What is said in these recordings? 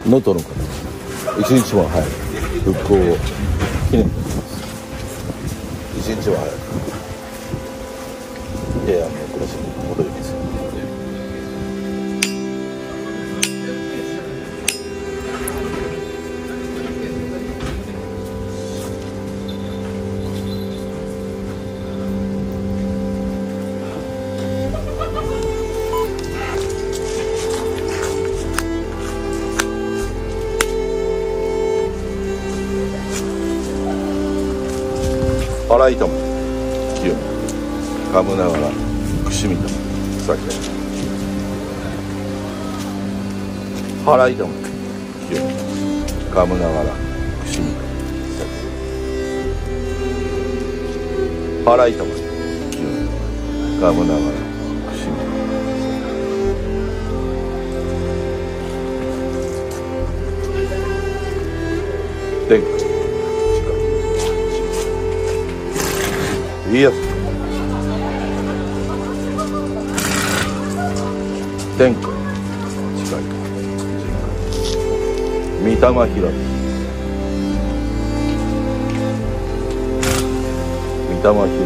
能登の方、一日も早く復興を記念してます。一日も早く平安の暮らしに戻ります。洗いとも清めかむながら串みとも酒払いとも清めかむながら串みとも酒払いとも清めかむながら串みとも天下いいやつ天下近いか御霊開き御霊開き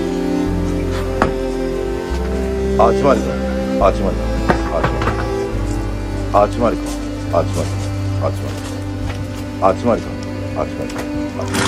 あちまりかあちまりかあちまりかあちまりかあちまりかあちまりかあちまりかあちまりか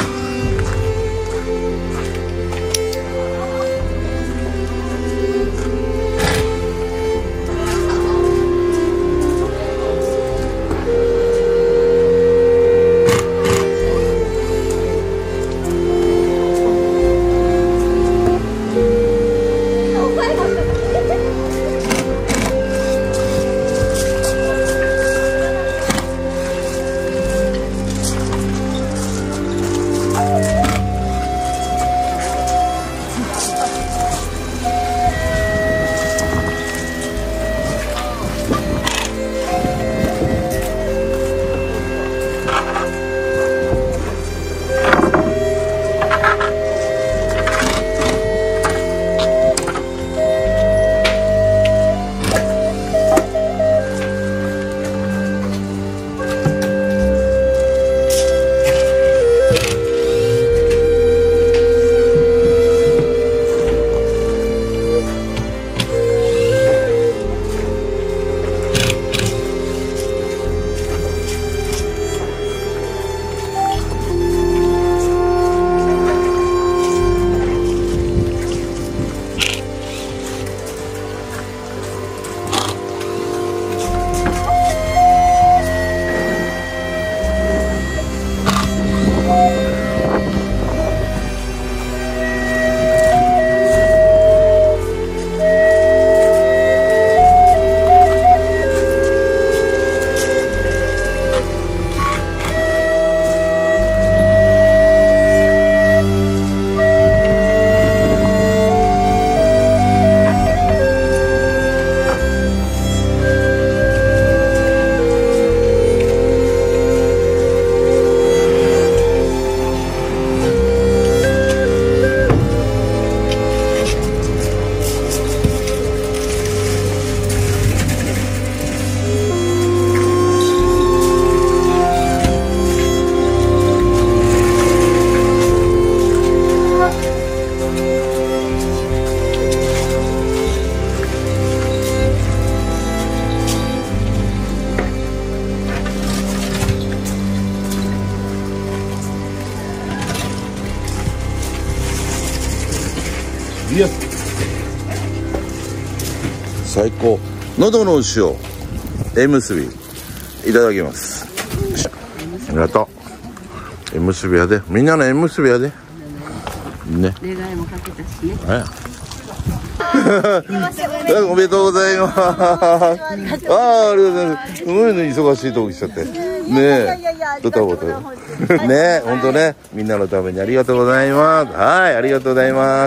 いや最高。喉の塩縁結びいただきます。ありがとう。縁結びやで、みんなの縁結びやでね。願いもかけたしね。おめでとうございます。ありがとうございます。すごいね、忙しいとこ来ちゃってねえ、ドタバタねえ、本当ね、みんなのためにありがとうございます。はい、ありがとうございます。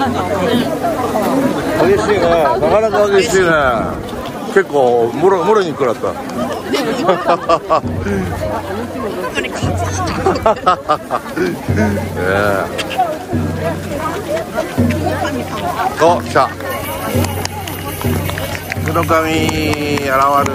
しいね。なかなか激しいね。結構もろに食らった。お、来た。福の神現る。